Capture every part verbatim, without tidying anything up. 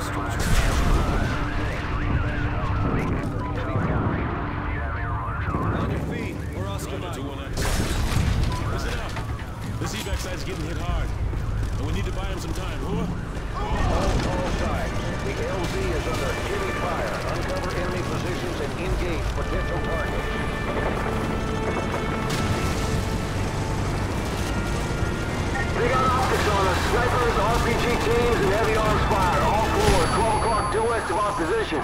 On your feet, we're Oscar Mike. Listen up. This evac site's getting hit hard, and we need to buy him some time. Who? All sides. The L Z is under heavy fire. Uncover enemy positions and engage potential targets. They got optics on us. Snipers, R P G teams, and heavy arms fire. All forward. twelve o'clock due west of our position.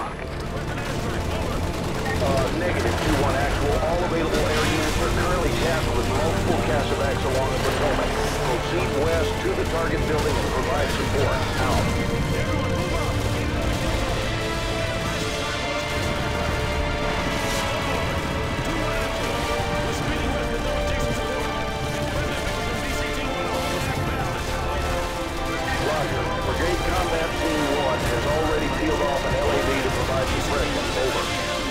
Uh, negative two one actual. All available air units are currently tasked with multiple Casevacs along the Potomac. Proceed west to the target building and provide support. Out. Roger. Brigade Combat Team one has already peeled off an L A V to provide suppression. Over.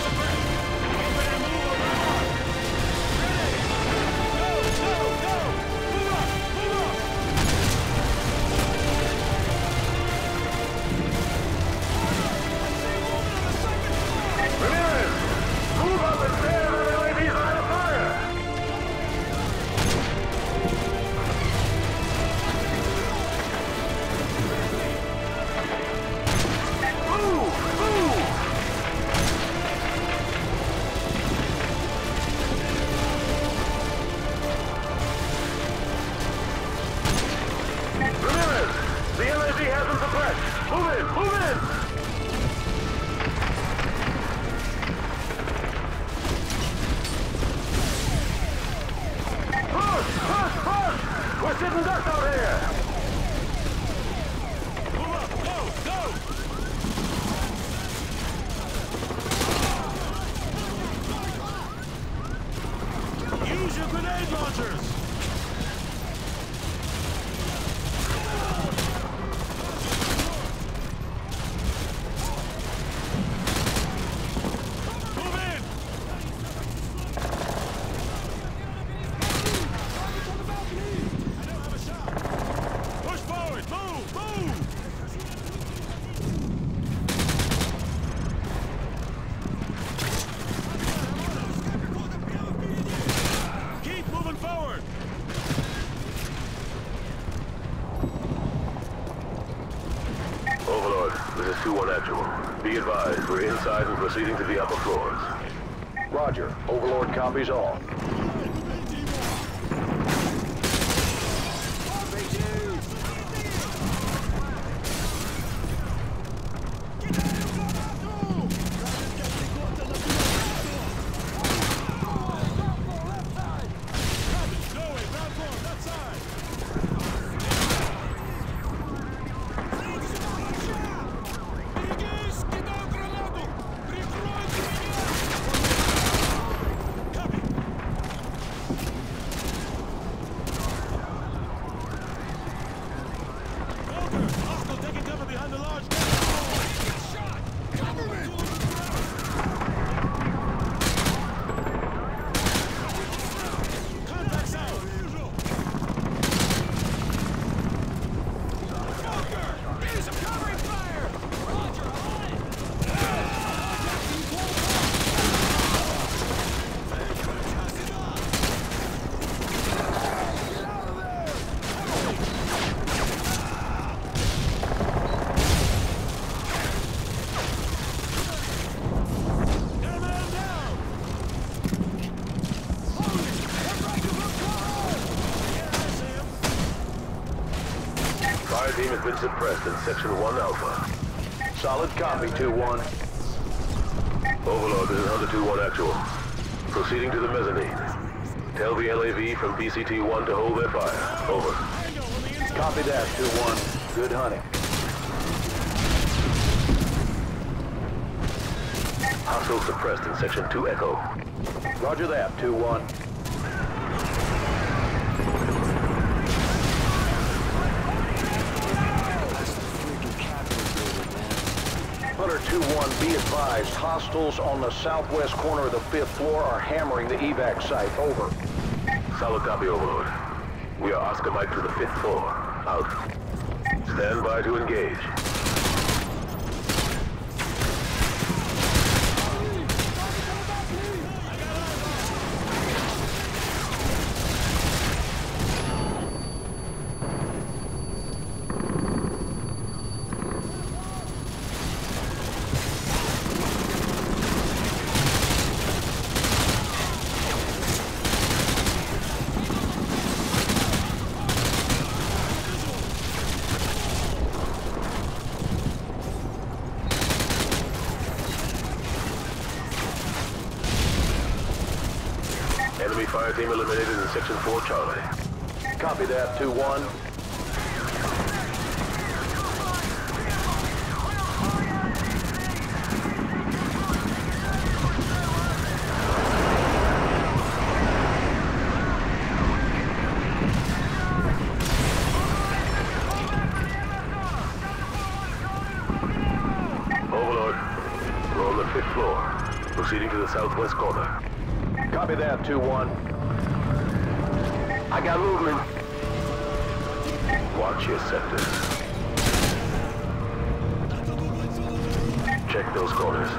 Use your grenade launchers! Move in! I don't have a shot! Push forward! Move! Move! Forward! Overlord, this is two one actual. Be advised, we're inside and proceeding to the upper floors. Roger. Overlord copies all. Fire team has been suppressed in Section one Alpha. Solid copy, two one. Overlord, this is Hunter two one actual. Proceeding to the mezzanine. Tell the L A V from B C T one to hold their fire. Over. Copy that, two one. Good hunting. Hostile suppressed in Section two Echo. Roger that, two one. Hunter two one, be advised, hostiles on the southwest corner of the fifth floor are hammering the evac site. Over. Solid copy, Overlord. We are Oscar Mike to the fifth floor. Out. Stand by to engage. fire team eliminated in Section four Charlie. Copy that, two one. Overlord, we're on the fifth floor. Proceeding to the southwest corner. Copy that, two one. I got movement. Watch your sectors. Check those corners.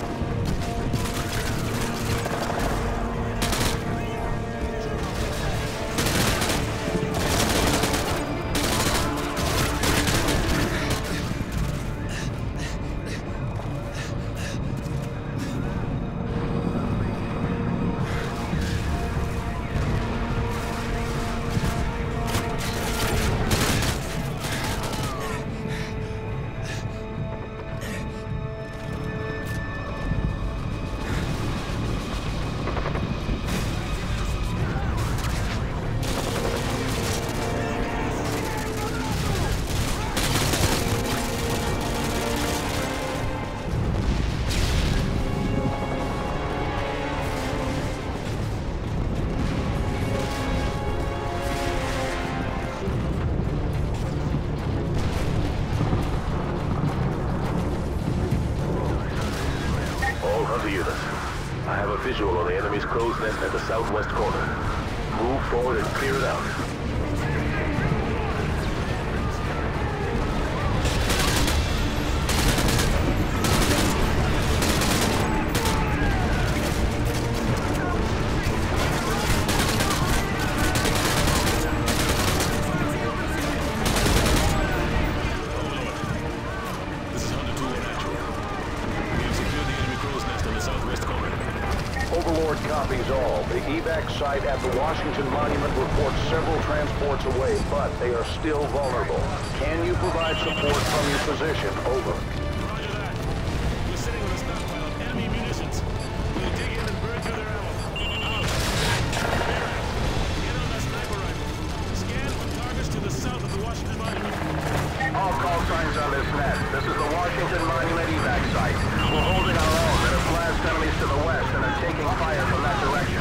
I have a visual on the enemy's crow's nest at the southwest corner. Move forward and clear it out. Overlord copies all. The evac site at the Washington Monument reports several transports away, but they are still vulnerable. Can you provide support from your position? Over. Roger that. We're sitting on a stockpile of enemy munitions. We'll dig in and burn through their ammo. Out. Barrett, get on that sniper rifle. Scan for targets to the south of the Washington Monument. All call signs on this net. This is the Washington Monument evac site. We're holding our own. There are blast enemies to the west and are taking fire from that direction.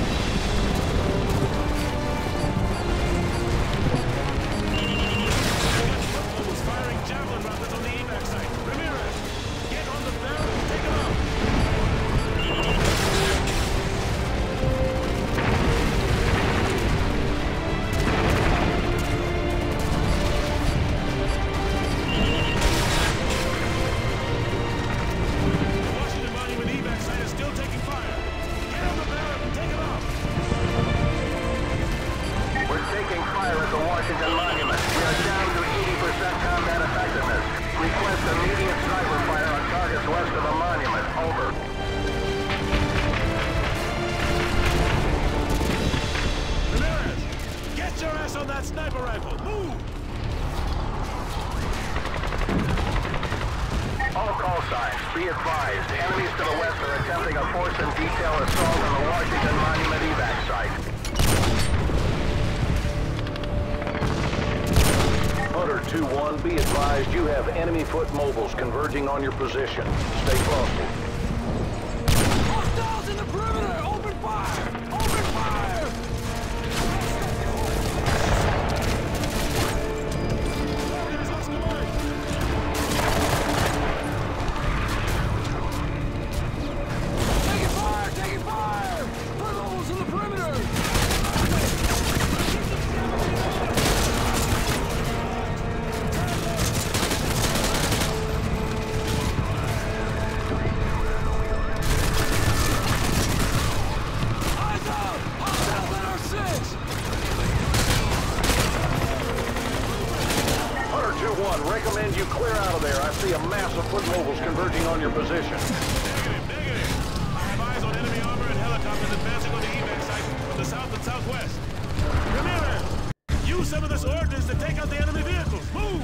Almost firing javelin rockets on the evac site. Ramirez, get on the barrel and take them out. On that sniper rifle, move! All call signs, be advised. Enemies to the west are attempting a force and detail assault on the Washington Monument evac site. Hunter two one, be advised you have enemy foot mobiles converging on your position. Stay frosty. Hostiles in the perimeter! Open fire! Open fire! Recommend you clear out of there. I see a mass of foot mobiles converging on your position. Negative, negative. I have eyes on enemy armor and helicopters advancing on the evac site from the south and southwest. Ramirez, use some of this ordnance to take out the enemy vehicles. Move!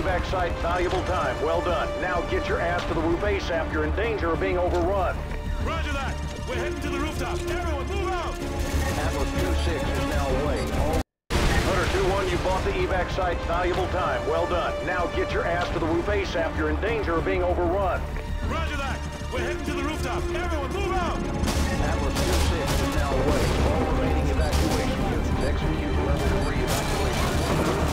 evac site. Valuable time. Well done. Now get your ass to the roof ASAP. You're in danger of being overrun. Roger that. We're heading to the rooftop. Everyone, move out! Atlas two six is now away. All Hunter two one, you bought the evac site. Valuable time. Well done. Now get your ass to the roof ASAP. You're in danger of being overrun. Roger that. We're heading to the rooftop. Everyone, move out! Atlas two six is now away. All remaining evacuation units execute level three evacuation.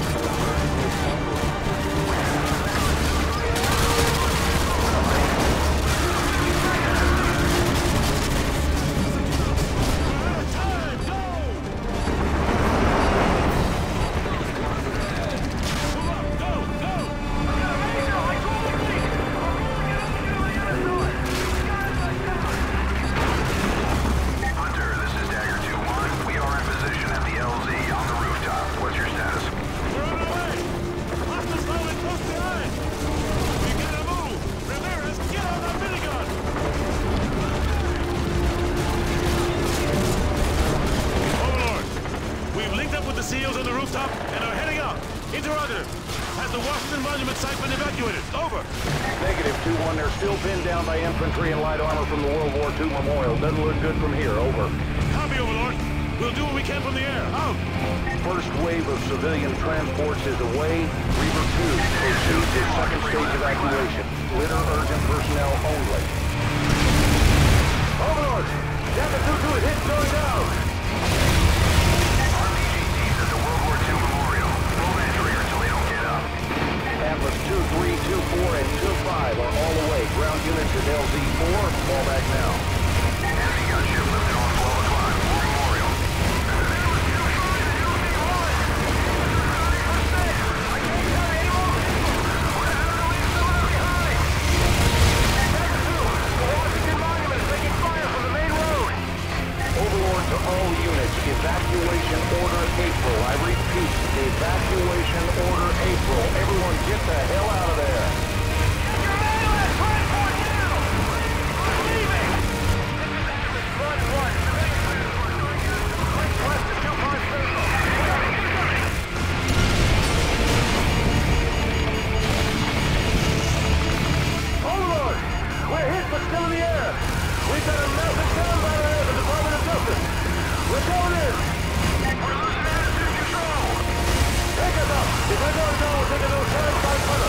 SEALs on the rooftop and are heading out. Interrogative. Has the Washington Monument site been evacuated? Over. Negative, two one. They're still pinned down by infantry and light armor from the World War Two memorial. Doesn't look good from here. Over. Copy, Overlord. We'll do what we can from the air. Out. First wave of civilian transports is away. Reaver two proceeds to second stage evacuation. Litter urgent personnel only. Overlord! Jacket two two is hit, going down! Atlas two three, two four, and two five are all away. Ground units at L Z four, fall back now. Enemy gunship lifted on twelve o'clock. Memorial. Washington Monument is making fire from the main road. Overlord to all units, evacuation order April. I repeat, evacuation order April. Everyone get the hell out of there. Overlord! We're hit but still in the air! We've got a massive sound battle ahead of the Department of Justice! We're going in! We're losing attitude control. Take us up! If we're going down, we'll take a little time by cover!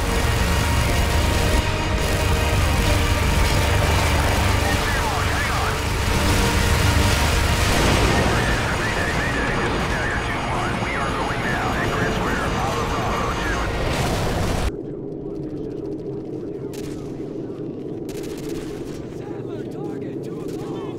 Mayday, mayday. This is Dagger two one. We are going down at Grand Square. Bravo, Bravo, two. Sadler, target, two o'clock.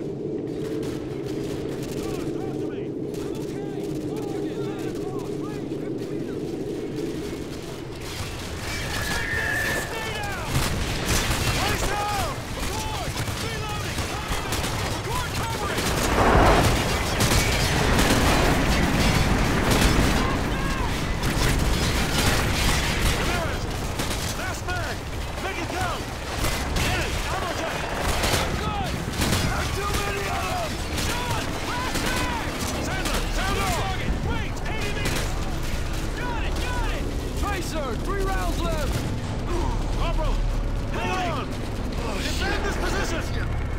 Last man. Make it count. Get it. Ammo check. Good! There's too many of them! Sean! Last man! Sandler, sound off. Target. Wait. eighty meters. Got it! Got it! Tracer! Three rounds left! Corporal, hang on. Defend this position.